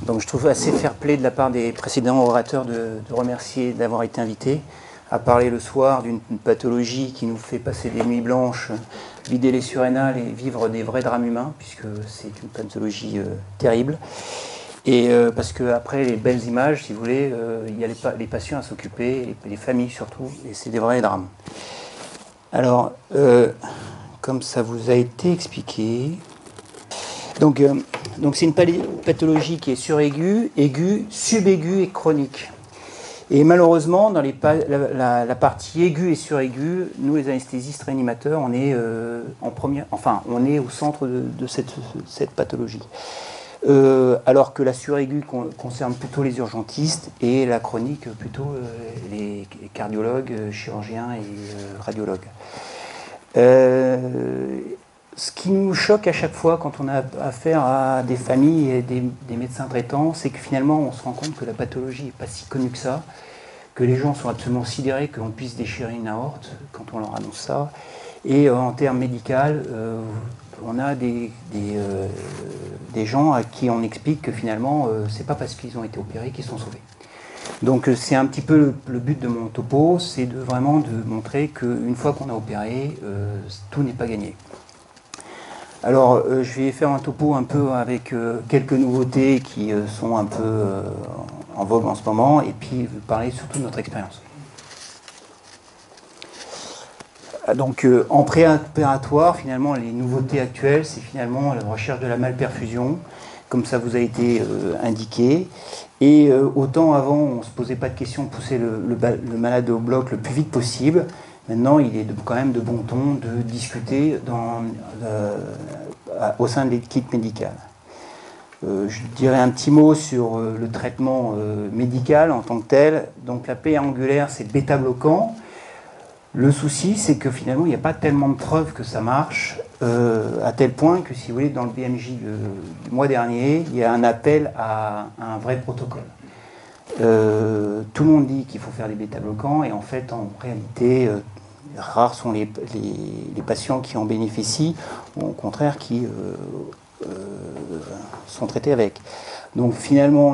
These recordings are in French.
Donc je trouve assez fair-play de la part des précédents orateurs de remercier d'avoir été invités à parler le soir d'une pathologie qui nous fait passer des nuits blanches, vider les surrénales et vivre des vrais drames humains, puisque c'est une pathologie terrible. Et parce qu'après les belles images, si vous voulez, il y a les patients à s'occuper, les familles surtout, et c'est des vrais drames. Alors, comme ça vous a été expliqué, donc c'est une pathologie qui est suraiguë, aiguë, subaiguë et chronique. Et malheureusement, dans la partie aiguë et suraiguë, nous les anesthésistes réanimateurs, on est on est au centre de cette pathologie. Alors que la suraiguë concerne plutôt les urgentistes et la chronique plutôt les cardiologues, chirurgiens et radiologues. Ce qui nous choque à chaque fois quand on a affaire à des familles et des médecins traitants, c'est que finalement on se rend compte que la pathologie n'est pas si connue que ça, que les gens sont absolument sidérés qu'on puisse déchirer une aorte quand on leur annonce ça. Et en termes médicaux, on a des gens à qui on explique que finalement c'est pas parce qu'ils ont été opérés qu'ils sont sauvés. Donc c'est un petit peu le but de mon topo, c'est vraiment de montrer qu'une fois qu'on a opéré, tout n'est pas gagné. Alors, je vais faire un topo un peu avec quelques nouveautés qui sont un peu en vogue en ce moment, et puis vous parler surtout de notre expérience. Donc, en préopératoire, finalement, les nouveautés actuelles, c'est finalement la recherche de la malperfusion, comme ça vous a été indiqué. Et autant avant, on ne se posait pas de questions, pousser le malade au bloc le plus vite possible. Maintenant, il est quand même de bon ton de discuter au sein de l'équipe médicale. Je dirais un petit mot sur le traitement médical en tant que tel. Donc la plaie angulaire, c'est bêta-bloquant. Le souci, c'est que finalement, il n'y a pas tellement de preuves que ça marche, à tel point que, si vous voulez, dans le BMJ du mois dernier, il y a un appel à un vrai protocole. Tout le monde dit qu'il faut faire des bêta-bloquants, et en fait, en réalité, rares sont les patients qui en bénéficient, ou au contraire qui sont traités avec. Donc finalement,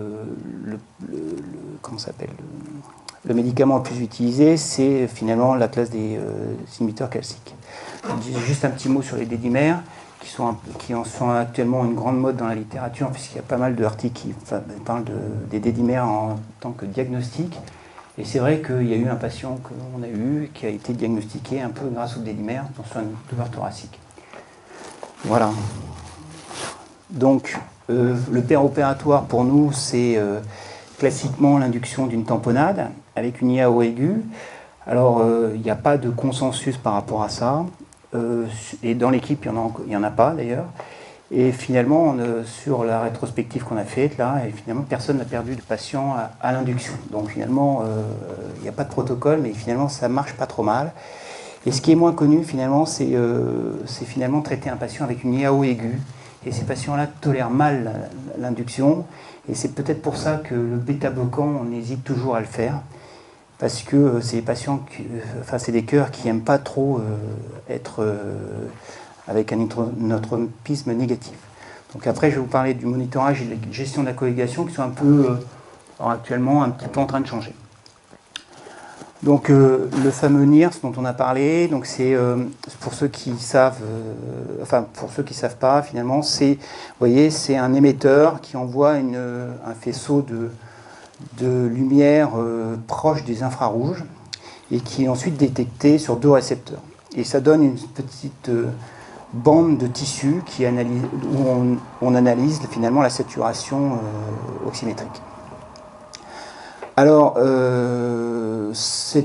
le médicament le plus utilisé, c'est finalement la classe des inhibiteurs calciques. Juste un petit mot sur les dédimères, qui en sont actuellement une grande mode dans la littérature, puisqu'il y a pas mal d'articles qui parlent des dédimères en tant que diagnostic. Et c'est vrai qu'il y a eu un patient qu'on a eu qui a été diagnostiqué un peu grâce au dédimère dans son douleur thoracique. Voilà. Donc, le péropératoire pour nous, c'est classiquement l'induction d'une tamponnade avec une IAO aiguë. Alors, il n'y a pas de consensus par rapport à ça. Et dans l'équipe, il n'y en a pas d'ailleurs. Et finalement, sur la rétrospective qu'on a faite, là, et finalement, personne n'a perdu de patient à l'induction. Donc finalement, il n'y a pas de protocole, mais finalement, ça ne marche pas trop mal. Et ce qui est moins connu, finalement, c'est finalement traiter un patient avec une IAO aiguë. Et ces patients-là tolèrent mal l'induction. Et c'est peut-être pour ça que le bêta-bloquant, on hésite toujours à le faire. Parce que c'est des patients, c'est des cœurs qui n'aiment pas trop être avec un inotropisme négatif. Donc après, je vais vous parler du monitorage et de la gestion de la coagulation qui sont un peu, actuellement, un petit peu en train de changer. Donc le fameux NIRS dont on a parlé, donc c'est pour ceux qui savent, pour ceux qui savent pas, finalement, c'est, vous voyez, c'est un émetteur qui envoie un faisceau de lumière proche des infrarouges et qui est ensuite détecté sur 2 récepteurs. Et ça donne une petite bande de tissu où on analyse finalement la saturation oxymétrique. Alors, ce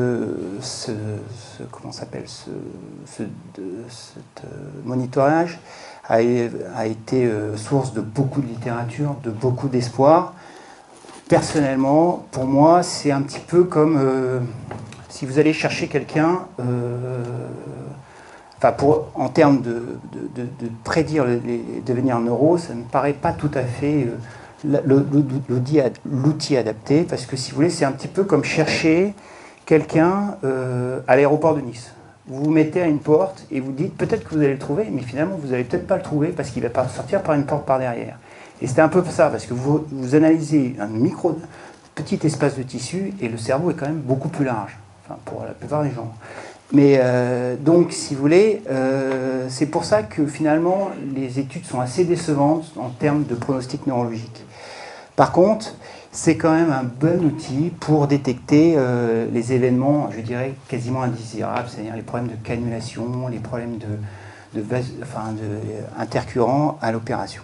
monitorage a été source de beaucoup de littérature, de beaucoup d'espoir. Personnellement, pour moi, c'est un petit peu comme si vous allez chercher quelqu'un, en termes de prédire les devenirs neuro, ça ne me paraît pas tout à fait l'outil adapté, parce que si vous voulez, c'est un petit peu comme chercher quelqu'un à l'aéroport de Nice. Vous vous mettez à une porte et vous dites peut-être que vous allez le trouver, mais finalement vous n'allez peut-être pas le trouver parce qu'il va sortir par une porte par derrière. Et c'était un peu ça, parce que vous analysez un petit espace de tissu, et le cerveau est quand même beaucoup plus large, enfin, pour la plupart des gens. Mais donc, si vous voulez, c'est pour ça que finalement, les études sont assez décevantes en termes de pronostic neurologique. Par contre, c'est quand même un bon outil pour détecter les événements, je dirais, quasiment indésirables, c'est-à-dire les problèmes de cannulation, les problèmes de intercurrents à l'opération.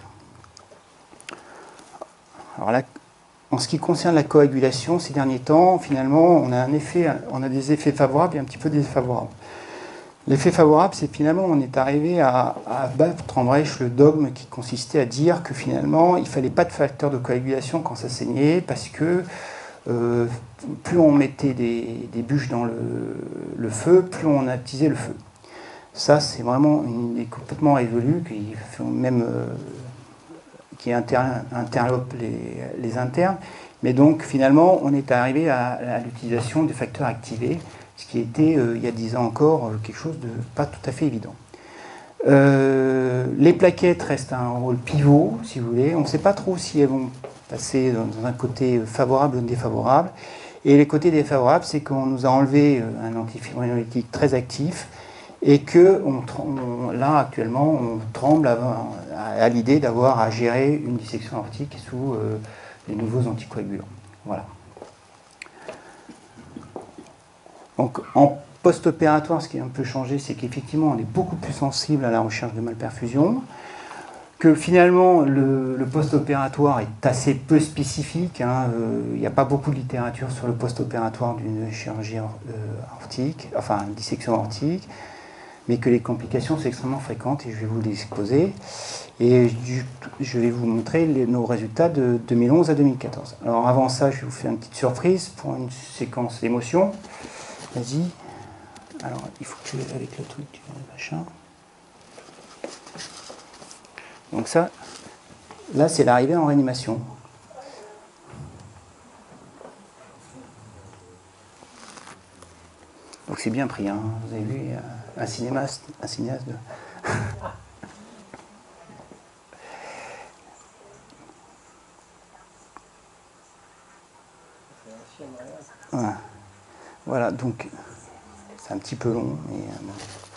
Alors là, en ce qui concerne la coagulation, ces derniers temps, finalement, on a des effets favorables et un petit peu défavorables. L'effet favorable, c'est finalement, on est arrivé à battre en brèche le dogme qui consistait à dire que finalement, il ne fallait pas de facteur de coagulation quand ça saignait, parce que plus on mettait des bûches dans le feu, plus on attisait le feu. Ça, c'est vraiment une idée complètement révolue, qui interlope les internes. Mais donc, finalement, on est arrivé à l'utilisation des facteurs activés, ce qui était, il y a 10 ans encore, quelque chose de pas tout à fait évident. Les plaquettes restent un rôle pivot, si vous voulez. On ne sait pas trop si elles vont passer dans un côté favorable ou défavorable. Et les côtés défavorables, c'est qu'on nous a enlevé un antifibrinolytique très actif et que là, actuellement, on tremble à l'idée d'avoir à gérer une dissection aortique sous les nouveaux anticoagulants. Voilà. Donc, en post-opératoire, ce qui a un peu changé, c'est qu'effectivement, on est beaucoup plus sensible à la recherche de malperfusion, que finalement, le post-opératoire est assez peu spécifique. Il n'y a pas beaucoup de littérature sur le post-opératoire d'une chirurgie aortique, enfin, une dissection aortique, mais que les complications sont extrêmement fréquentes, et je vais vous les exposer. Et je vais vous montrer nos résultats de 2011 à 2014. Alors, avant ça, je vais vous faire une petite surprise pour une séquence d'émotions. Vas-y. Alors, il faut que tu avec le truc, machin. Donc ça, là, c'est l'arrivée en réanimation. Donc c'est bien pris, hein. Vous avez vu, un cinéaste de... Voilà. Voilà, donc c'est un petit peu long, mais bon.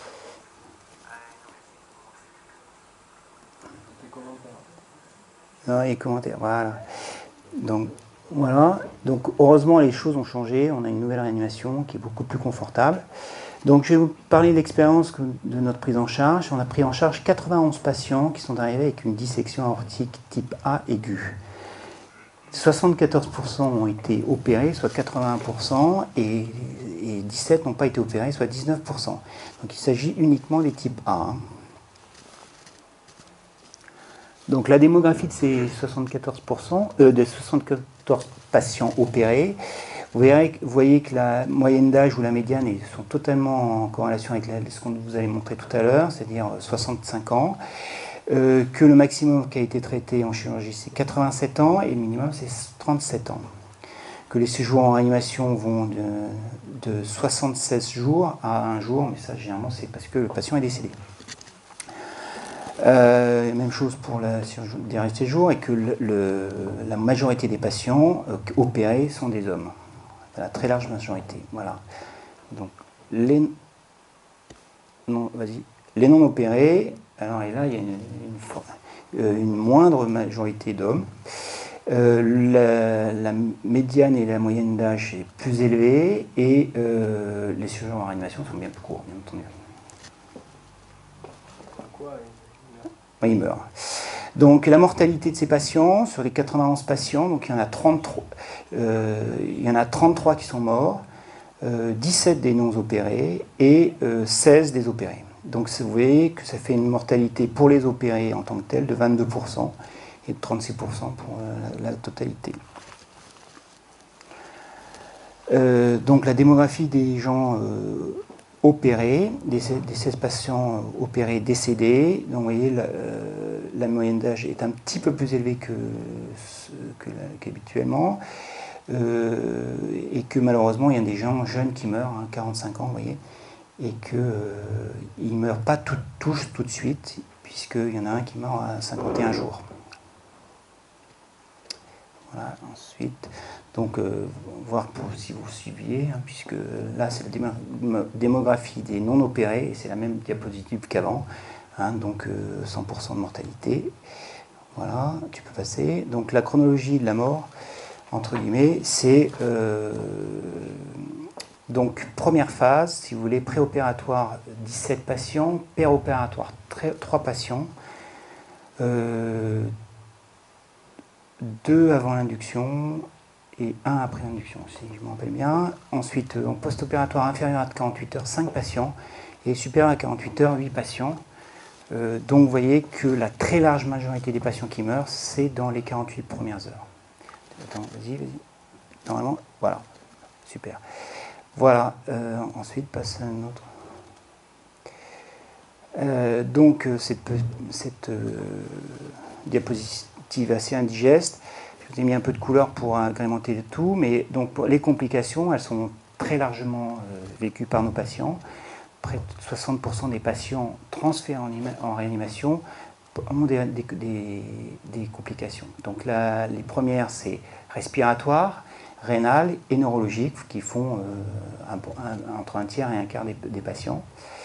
Non, les commentaires, voilà. Donc, voilà. Donc, heureusement, les choses ont changé. On a une nouvelle réanimation qui est beaucoup plus confortable. Donc, je vais vous parler de l'expérience de notre prise en charge. On a pris en charge 91 patients qui sont arrivés avec une dissection aortique type A aiguë. 74% ont été opérés, soit 81%, et 17 n'ont pas été opérés, soit 19%. Donc, il s'agit uniquement des types A. Donc la démographie de ces 74%, des 74 patients opérés, vous voyez que la moyenne d'âge ou la médiane sont totalement en corrélation avec ce qu'on vous avait montré tout à l'heure, c'est-à-dire 65 ans, que le maximum qui a été traité en chirurgie c'est 87 ans et le minimum c'est 37 ans. Que les séjours en réanimation vont de 76 jours à 1 jour, mais ça généralement c'est parce que le patient est décédé. Même chose pour la chirurgie des derniers séjours, et que la majorité des patients opérés sont des hommes. La très large majorité. Voilà. Donc, les non opérés, alors et là, il y a une moindre majorité d'hommes. La médiane et la moyenne d'âge est plus élevée, et les séjours en réanimation sont bien plus courts, bien entendu. Il meurt. Donc la mortalité de ces patients, sur les 91 patients, donc il y en a 33 qui sont morts, 17 des non opérés et 16 des opérés. Donc vous voyez que ça fait une mortalité pour les opérés en tant que tels de 22% et de 36% pour la totalité. Donc la démographie des gens opérés, des 16 patients opérés décédés. Donc vous voyez, la moyenne d'âge est un petit peu plus élevée qu'habituellement, et que malheureusement il y a des gens jeunes qui meurent, 45 ans, vous voyez, et qu'ils ne meurent pas tous tout de suite, puisqu'il y en a un qui meurt à 51 jours. Voilà, ensuite, donc, voir si vous suiviez, hein, puisque là, c'est la démographie des non-opérés, et c'est la même diapositive qu'avant, hein, donc 100% de mortalité. Voilà, tu peux passer. Donc, la chronologie de la mort, entre guillemets, c'est donc première phase, si vous voulez, préopératoire 17 patients, péropératoire 3 patients, 2 avant l'induction et 1 après l'induction, si je me rappelle bien. Ensuite, en post-opératoire inférieur à 48 heures, 5 patients, et supérieur à 48 heures, 8 patients. Donc vous voyez que la très large majorité des patients qui meurent, c'est dans les 48 premières heures. Attends, vas-y. Normalement, voilà, super. Voilà, ensuite passe à un autre. Donc cette diapositive assez indigeste, je vous ai mis un peu de couleur pour agrémenter tout, mais donc les complications, elles sont très largement vécues par nos patients. Près de 60% des patients transférés en réanimation ont des complications. Donc les premières, c'est respiratoire, rénale et neurologique, qui font entre un tiers et un quart des patients.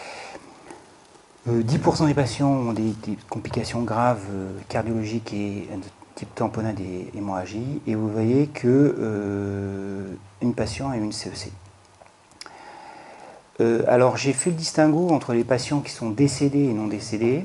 10% des patients ont des complications graves cardiologiques et type tamponnade et hémorragie. Et vous voyez que une patiente a une CEC. Alors j'ai fait le distinguo entre les patients qui sont décédés et non décédés.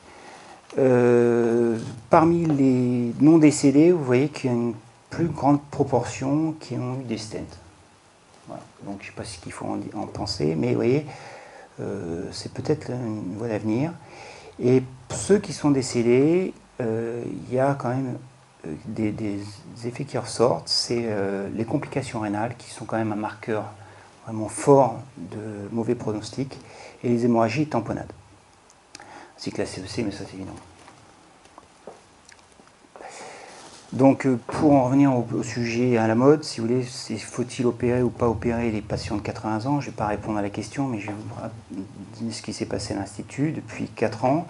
Parmi les non décédés, vous voyez qu'il y a une plus grande proportion qui ont eu des stents. Voilà. Donc je ne sais pas ce qu'il faut en penser, mais vous voyez, c'est peut-être une voie d'avenir. Et ceux qui sont décédés, il y a quand même des effets qui ressortent, c'est les complications rénales qui sont quand même un marqueur vraiment fort de mauvais pronostic, et les hémorragies et tamponnades. Ainsi que la CEC, mais ça c'est évident. Donc pour en revenir au sujet à la mode, si vous voulez, faut-il opérer ou pas opérer les patients de 80 ans? Je ne vais pas répondre à la question, mais je vais vous dire ce qui s'est passé à l'Institut depuis 4 ans.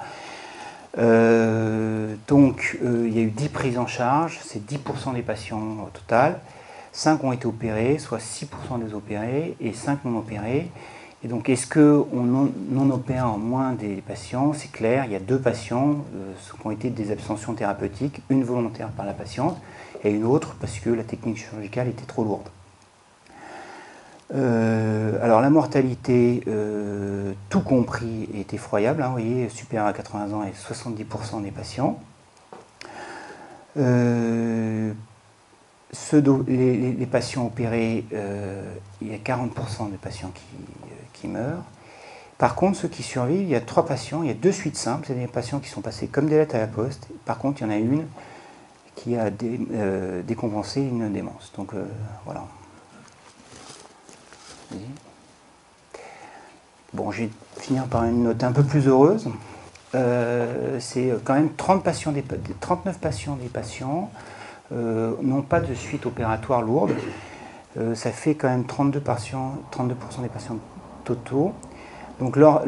Donc il y a eu 10 prises en charge, c'est 10% des patients au total. 5 ont été opérés, soit 6% des opérés, et 5 non opérés. Et donc, est-ce qu'on non opère en moins des patients? C'est clair, il y a 2 patients qui ont été des abstentions thérapeutiques, une volontaire par la patiente et une autre parce que la technique chirurgicale était trop lourde. Alors, la mortalité, tout compris, est effroyable. Hein, vous voyez, supérieure à 80 ans et 70% des patients. Les patients opérés, il y a 40% des patients qui meurent. Par contre, ceux qui survivent, il y a 3 patients, il y a 2 suites simples, c'est des patients qui sont passés comme des lettres à la poste. Par contre, il y en a une qui a décompensé une démence. Donc voilà. Bon, je vais finir par une note un peu plus heureuse. C'est quand même 39 patients des patients n'ont pas de suite opératoire lourde. Ça fait quand même 32% des patients totaux. Donc leur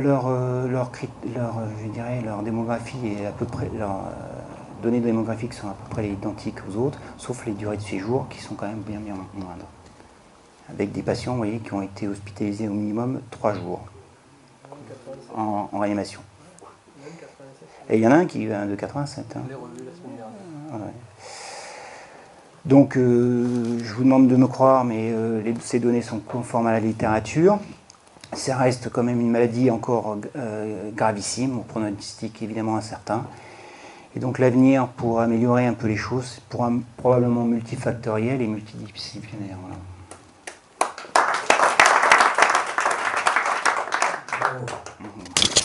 démographie est à peu près, leurs données démographiques sont à peu près identiques aux autres, sauf les durées de séjour qui sont quand même bien moindres. Avec des patients, vous voyez, qui ont été hospitalisés au minimum 3 jours en réanimation. Et il y en a un qui est de 87. Hein. Je l'ai revu la semaine dernière. Ouais. Donc, je vous demande de me croire, mais ces données sont conformes à la littérature. Ça reste quand même une maladie encore gravissime, au pronostic évidemment incertain. Et donc l'avenir pour améliorer un peu les choses pourra probablement multifactoriel et multidisciplinaire. Voilà.